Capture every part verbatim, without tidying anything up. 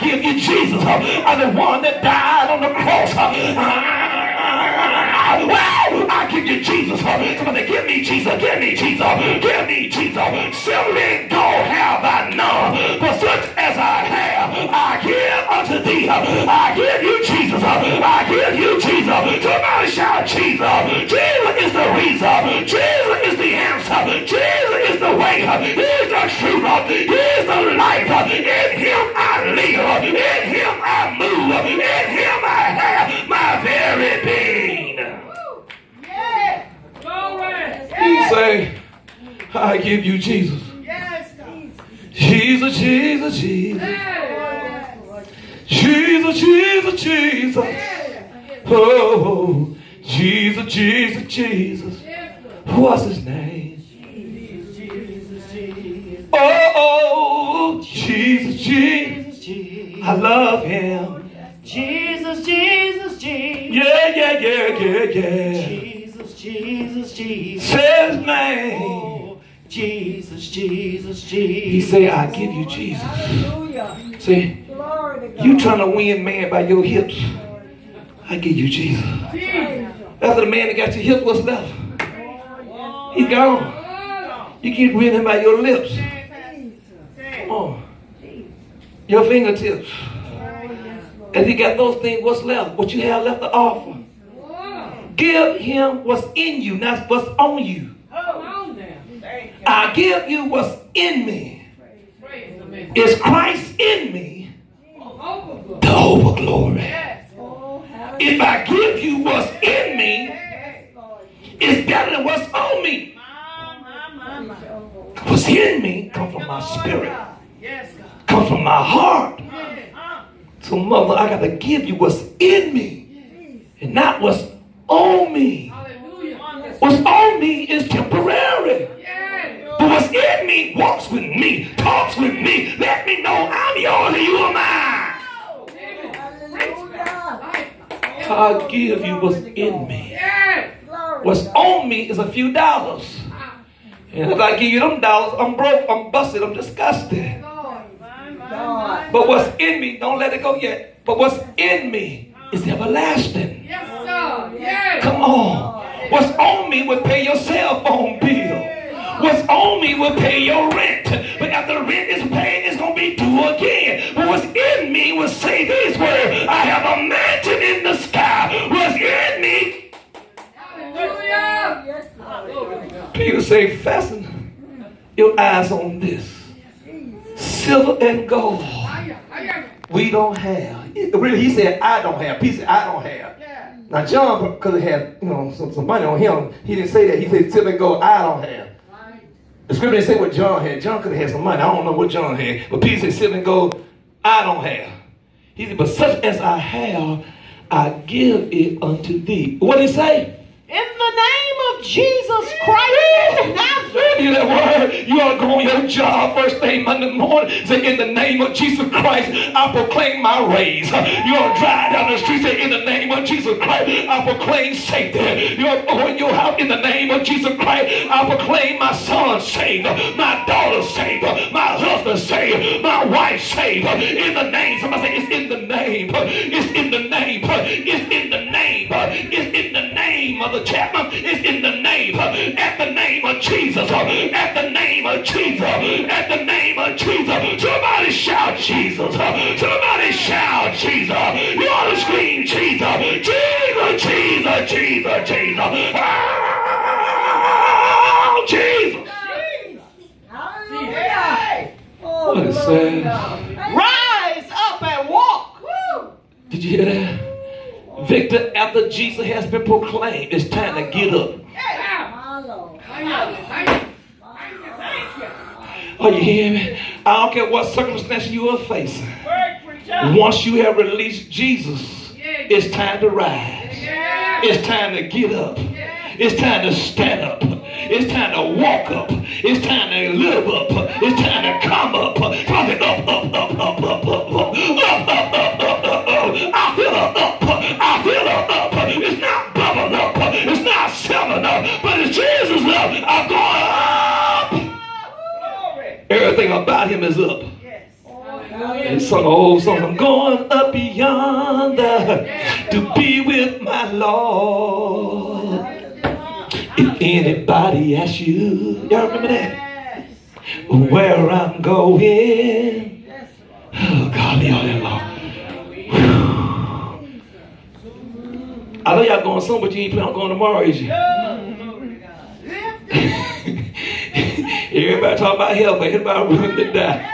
give you Jesus. I'm the one that died on the cross. Well, I give you Jesus. Somebody give me Jesus. Give me Jesus. Give me Jesus. Silver and gold have I none, but such as I have, I give unto thee. I give you Jesus. I give you Jesus. Somebody shout Jesus. Jesus is the reason. Jesus is the answer. Jesus is the way. He is the truth. He is the life. In him I live. In him I move. In him I have my very being. You say, I give you Jesus. Jesus, Jesus, Jesus. Jesus, Jesus, Jesus. Oh, Jesus, Jesus, Jesus. What's his name? Oh, Jesus, Jesus, Jesus. I love him. Jesus, Jesus, Jesus. Yeah, yeah, yeah, yeah, yeah. Jesus, Jesus, Jesus. Say his name. Oh, Jesus, Jesus, Jesus. He say, I give you Jesus. Hallelujah. See, you trying to win man by your hips. I give you Jesus. After the man that got your hips, what's left? He gone. You keep winning by your lips. Come on. Your fingertips. And he got those things, what's left? What you have left to offer. Give him what's in you, not what's on you. I give you what's in me. Is Christ in me? The hope of glory. If I give you what's in me, it's better than what's on me. What's in me comes from my spirit. Comes from my heart. So mother, I got to give you what's in me and not what's on me. What's on me is temporary. But what's in me walks with me, talks with me. Let me know I'm yours and you are mine. I give you what's in me. What's on me is a few dollars. And if I give you them dollars, I'm broke, I'm busted, I'm disgusted. But what's in me, don't let it go yet. But what's in me is everlasting. Come on. What's on me will pay your cell phone bill. What's on me will pay your rent. But after the rent is paid, it's going to be due again. But what's in me will say these words. I have a mansion in the sky. What's in me? Hallelujah. Peter say, fasten your eyes on this. Silver and gold we don't have. Really, he said, I don't have. Peter said, I don't have. Yeah. Now, John, because he had, you know, some, some money on him, he didn't say that. He said, silver and gold, I don't have. Right. The scripture didn't say what John had. John could have had some money. I don't know what John had. But Peter said, silver and gold, I don't have. He said, but such as I have, I give it unto thee. What did he say? In the name of Jesus Christ of Nazareth. Hear that word? You ought to go on your job first thing Monday morning. Say, in the name of Jesus Christ, I proclaim my raise. You ought to drive down the street. Say, in the name of Jesus Christ, I proclaim safety. You ought to go in your house. In the name of Jesus Christ, I proclaim my son saved, my daughter saved, my husband saved, my wife saved. In the name. Somebody say, it's in the name. It's in the name. It's in the name. It's in the name of the Chapman. It's in the name. At the name of Jesus. At the name of Jesus. At the name of Jesus. Somebody shout Jesus. Somebody shout Jesus. You ought to scream Jesus. Jesus, Jesus, Jesus, Jesus. Oh, Jesus. What it says. Rise up and walk. Did you hear that? Victor, after Jesus has been proclaimed, it's time to get up. Are you hearing me? I don't care what circumstance you are facing. Once you have released Jesus, it's time to rise. It's time to get up. It's time to stand up. It's time to walk up. It's time to live up. It's time to come up. Probably up, up, up, up, up, up, up, up, up, up, up, up, up. I feel her up. I feel her up. It's not bubble up. It's not seven up. But it's Jesus up. I'm going up. Everything about him is up. They sung an old song. I'm going up beyond to be with my Lord. If anybody asks you, y'all remember that? Where I'm going. Oh, God, y'all that long. I know y'all going soon, but you ain't planning on going tomorrow, is you? Everybody talk about hell, but everybody willing to die.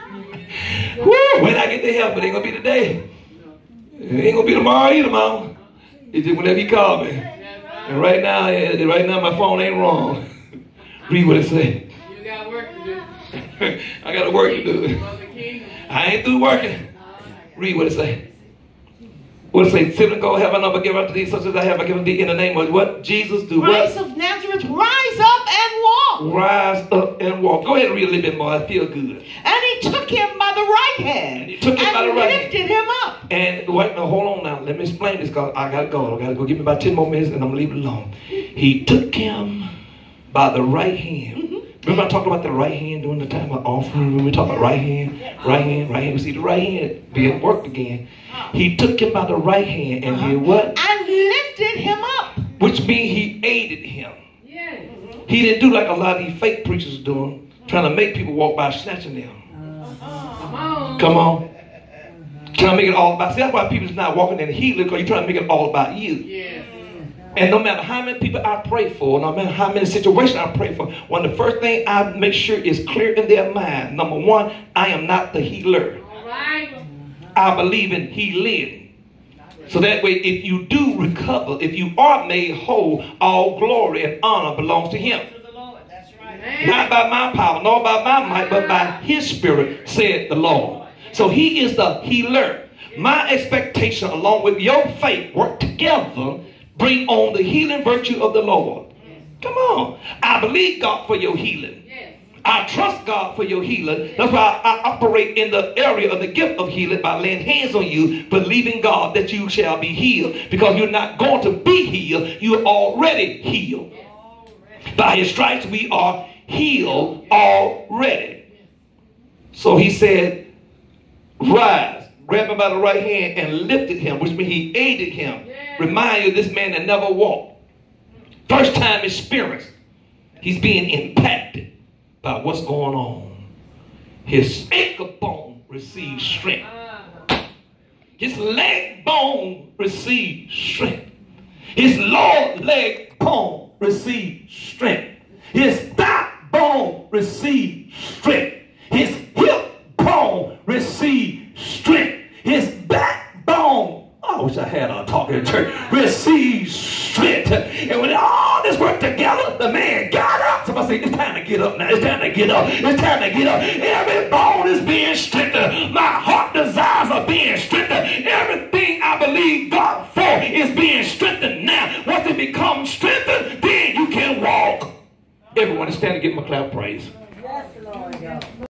Woo, when I get to hell, but it ain't gonna be today. It ain't gonna be tomorrow either, Mama. It's just whenever you call me. And right now, right now my phone ain't wrong. Read what it say. You got work to do. I got work to do. I ain't through working. Read what it say. What it say? Sibling, go heaven up and give unto thee such as I have I given thee in the name of what? Jesus do what? Christ of Nazareth, rise up and walk. Rise up and walk. Go ahead and read a little bit more. I feel good. And he took him by the right hand. And he took him and by the right hand. lifted him up. And wait, no, hold on now. Let me explain this because I gotta go. I gotta go. Give me about ten more minutes and I'm gonna leave it alone. He took him by the right hand. Mm-hmm. Remember I talked about the right hand during the time of offering? Remember we talked about right hand, right hand, right hand. We see the right hand being worked again. He took him by the right hand and uh-huh. did what? And lifted him up. Which means he aided him. Yeah. He didn't do like a lot of these fake preachers doing, trying to make people walk by snatching them. Uh-huh. Come on. Come on. Trying to make it all about. See, that's why people's not walking in the healing because you're trying to make it all about you. Yeah. And no matter how many people I pray for, no matter how many situations I pray for, one of the first thing I make sure is clear in their mind. Number one, I am not the healer. All right. I believe in healing. So that way, if you do recover, if you are made whole, all glory and honor belongs to him. That's right. Not by my power, nor by my might, but by his spirit, said the Lord. So he is the healer. My expectation, along with your faith, work together, bring on the healing virtue of the Lord. Come on. I believe God for your healing. I trust God for your healing. That's why I, I operate in the area of the gift of healing by laying hands on you, believing God that you shall be healed. Because you're not going to be healed. You're already healed. By his stripes we are healed already. So he said, rise, grab him by the right hand and lifted him, which means he aided him. Remind you of this man that never walked. First time experience. He's being impacted by what's going on. His ankle bone receives strength. His leg bone receives strength. His lower leg bone receives strength. His thigh bone receives strength. His hip bone receives strength. His backbone, I wish I had a talking in church, receives strength. And when all this worked together, the man got up. Somebody say, it's time to get up now. It's time to get up. It's time to get up. Every bone is being strengthened. My heart desires are being strengthened. Everything I believe God for is being strengthened now. Once it becomes strengthened, then you can walk. Everyone is standing, give him a clap of praise.